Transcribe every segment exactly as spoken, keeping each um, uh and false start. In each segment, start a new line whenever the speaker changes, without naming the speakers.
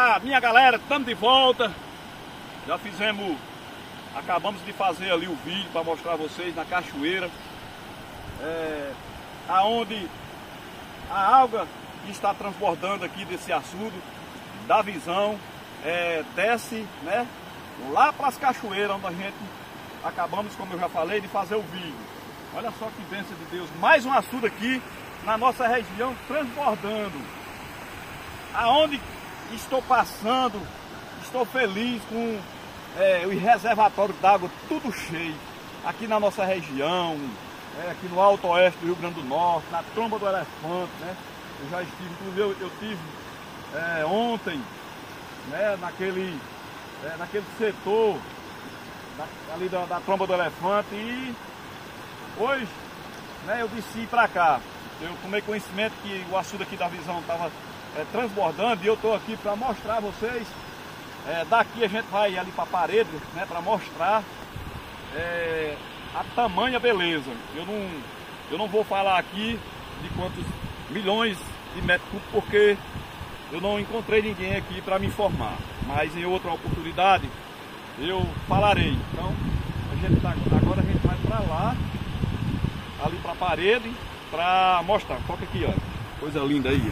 Olá, minha galera, estamos de volta. Já fizemos, acabamos de fazer ali o vídeo para mostrar a vocês na cachoeira, é, aonde a água que está transbordando aqui desse açude, da visão, é, desce, né, lá para as cachoeiras, onde a gente acabamos, como eu já falei, de fazer o vídeo. Olha só que bênção de Deus, mais um açude aqui na nossa região transbordando. Aonde estou passando, estou feliz com é, os reservatórios d'água tudo cheio. Aqui na nossa região, é, aqui no Alto Oeste do Rio Grande do Norte, na Tromba do Elefante, né? Eu já estive, inclusive eu, eu tive é, ontem, né, naquele, é, naquele setor da, ali da, da Tromba do Elefante, e hoje, né, eu desci para cá. Eu tomei conhecimento que o açude aqui da visão estava é, transbordando, e eu estou aqui para mostrar a vocês. É, daqui a gente vai ali para a parede, né, para mostrar é, a tamanha beleza. Eu não, eu não vou falar aqui de quantos milhões de metros cúbicos, porque eu não encontrei ninguém aqui para me informar. Mas em outra oportunidade eu falarei. Então a gente tá, agora a gente vai para lá, ali para a parede, para mostrar. Foca aqui, ó, coisa linda aí.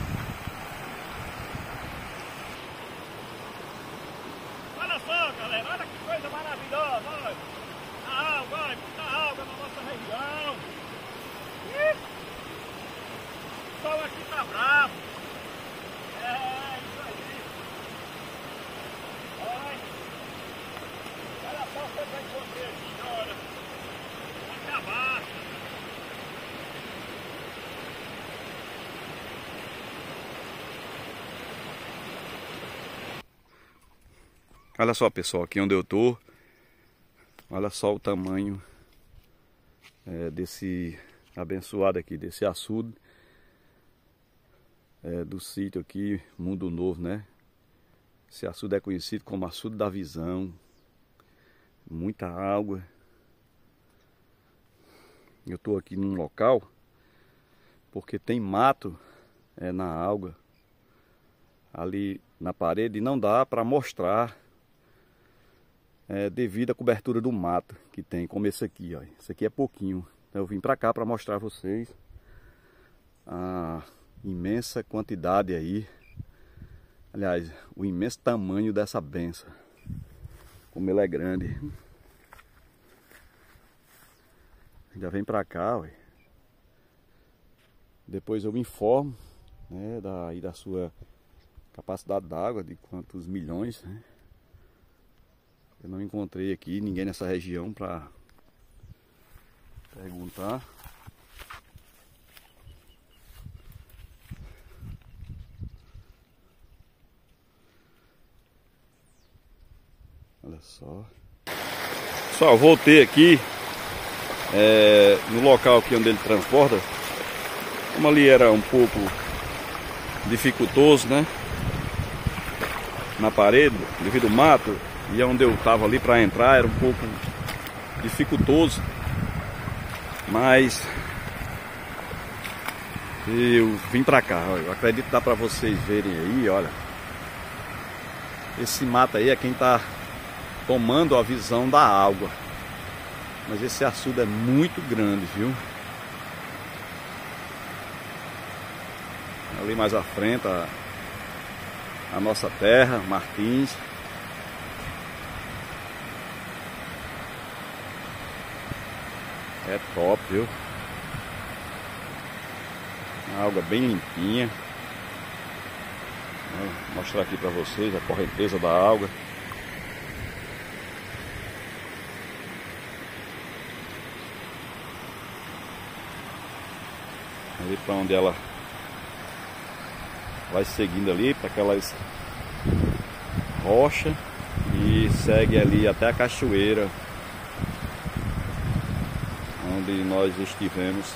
Olha só, galera, olha que coisa maravilhosa, olha. A água, olha, muita água na nossa região. Ih, o sol aqui tá bravo. É, isso aí. Olha, olha só o que eu encontrei aqui, olha. Vai acabar. Olha só, pessoal, aqui onde eu tô, olha só o tamanho é, desse abençoado aqui, desse açude, é, do sítio aqui, Mundo Novo, né? Esse açude é conhecido como açude da visão, muita água. Eu tô aqui num local porque tem mato é, na água, ali na parede, e não dá para mostrar. É, devido à cobertura do mato que tem, como esse aqui, ó. Esse aqui é pouquinho. Então eu vim para cá para mostrar a vocês a imensa quantidade aí, aliás, o imenso tamanho dessa benção, como ele é grande. Já vem para cá, ó. Depois eu me informo, né, da, da sua capacidade d'água, de quantos milhões, né? Eu não encontrei aqui ninguém nessa região para perguntar. Olha só. Pessoal, voltei aqui é, no local aqui onde ele transborda. Como ali era um pouco dificultoso, né? Na parede, devido ao mato. E onde eu estava ali para entrar era um pouco dificultoso, mas eu vim para cá. Eu acredito que dá para vocês verem aí, olha. Esse mato aí é quem está tomando a visão da água. Mas esse açude é muito grande, viu? Ali mais à frente a, a nossa terra, Martins. É top, viu? A água bem limpinha. Vou mostrar aqui para vocês a correnteza da água. Ali para onde ela vai seguindo ali, para aquelas rochas, e segue ali até a cachoeira onde nós estivemos.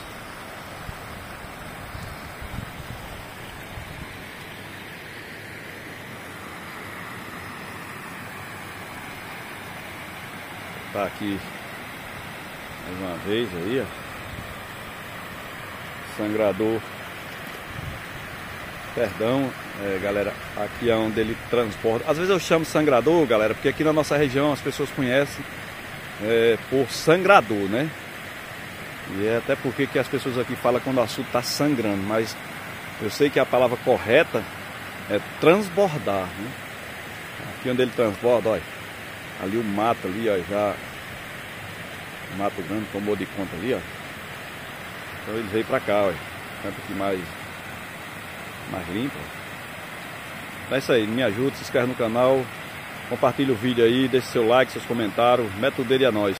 Tá aqui mais uma vez aí, ó. Sangrador Perdão, é, galera, aqui é onde ele transporta. Às vezes eu chamo sangrador, galera, porque aqui na nossa região as pessoas conhecem é, por sangrador, né? E é até porque que as pessoas aqui falam quando o açude está sangrando, mas eu sei que a palavra correta é transbordar, né? Aqui onde ele transborda, olha, ali o mato ali, ó, já o mato grande tomou de conta ali, ó. Então ele veio pra cá, ó, canto aqui mais mais limpo. Então é isso aí, me ajuda, se inscreve no canal, compartilha o vídeo aí, deixe seu like, seus comentários, mete o dedo a nós.